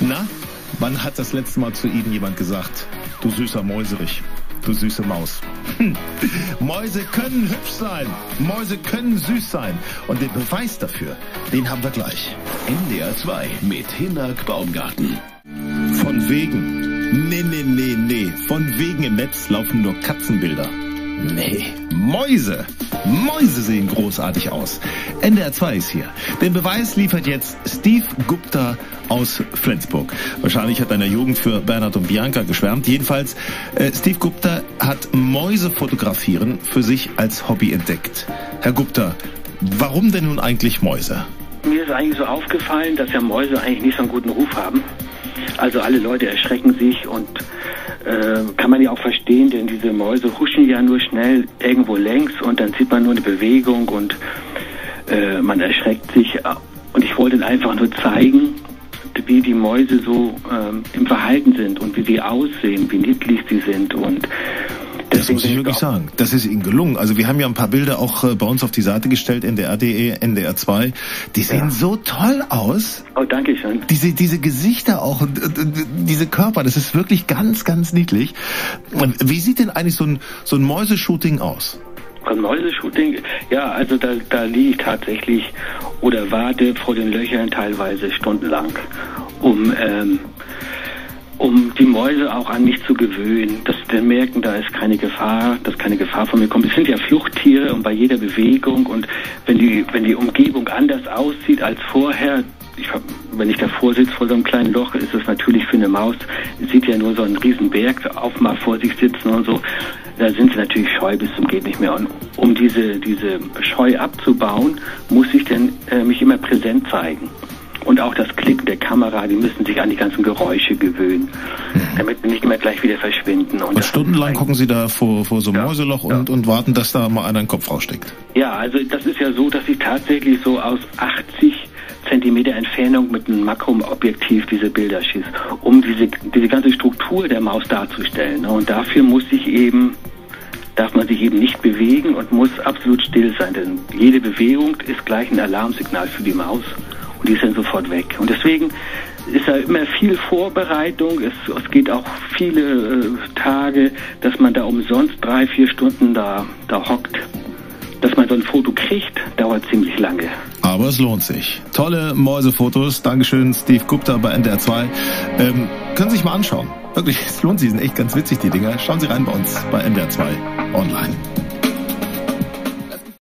Na, wann hat das letzte Mal zu Ihnen jemand gesagt, du süßer Mäuserich, du süße Maus? Mäuse können hübsch sein, Mäuse können süß sein. Und den Beweis dafür, den haben wir gleich. NDR 2 mit Hinak Baumgarten. Von wegen, nee, von wegen im Netz laufen nur Katzenbilder. Nee, Mäuse sehen großartig aus. NDR 2 ist hier. Den Beweis liefert jetzt Steve Gupta aus Flensburg. Wahrscheinlich hat er in der Jugend für Bernhard und Bianca geschwärmt. Jedenfalls, Steve Gupta hat Mäuse fotografieren für sich als Hobby entdeckt. Herr Gupta, warum denn nun eigentlich Mäuse? Mir ist eigentlich so aufgefallen, dass ja Mäuse eigentlich nicht so einen guten Ruf haben. Also alle Leute erschrecken sich und kann man ja auch verstehen, denn diese Mäuse huschen ja nur schnell irgendwo längs und dann sieht man nur eine Bewegung und man erschreckt sich. Und ich wollte einfach nur zeigen, wie die Mäuse so im Verhalten sind und wie sie aussehen, wie niedlich sie sind. Und das muss ich wirklich sagen. Das ist Ihnen gelungen. Also wir haben ja ein paar Bilder auch bei uns auf die Seite gestellt, NDR.de, NDR 2. Die sehen so toll aus. Oh, danke schön. Diese Gesichter auch und diese Körper, das ist wirklich ganz, ganz niedlich. Wie sieht denn eigentlich so ein Mäuseshooting aus? Ein Mäuseshooting? Ja, also da liege ich tatsächlich oder warte vor den Löchern teilweise stundenlang, um die Mäuse auch an mich zu gewöhnen, dass sie dann merken, da ist keine Gefahr, dass keine Gefahr von mir kommt. Es sind ja Fluchttiere und bei jeder Bewegung und wenn die Umgebung anders aussieht als vorher, wenn ich davor sitze vor so einem kleinen Loch, ist es natürlich für eine Maus, sieht ja nur so einen riesen Berg auf mal vor sich sitzen und so, da sind sie natürlich scheu bis zum geht nicht mehr. Und um diese Scheu abzubauen, muss ich dann mich immer präsent zeigen. Und auch das Klicken der Kamera, die müssen sich an die ganzen Geräusche gewöhnen, damit sie nicht immer gleich wieder verschwinden. Und stundenlang gucken Sie da vor so einem Mäuseloch und warten, dass da mal einer den Kopf raussteckt? Ja, also das ist ja so, dass ich tatsächlich so aus 80 Zentimeter Entfernung mit einem Makroobjektiv diese Bilder schieße, um diese ganze Struktur der Maus darzustellen. Und dafür darf man sich eben nicht bewegen und muss absolut still sein, denn jede Bewegung ist gleich ein Alarmsignal für die Maus. Und die ist dann sofort weg. Und deswegen ist da immer viel Vorbereitung. Es geht auch viele Tage, dass man da umsonst 3-4 Stunden da hockt. Dass man so ein Foto kriegt, dauert ziemlich lange. Aber es lohnt sich. Tolle Mäusefotos. Dankeschön, Steve Gupta bei NDR 2. Können Sie sich mal anschauen. Wirklich, es lohnt sich. Sind echt ganz witzig, die Dinger. Schauen Sie rein bei uns bei NDR 2 online.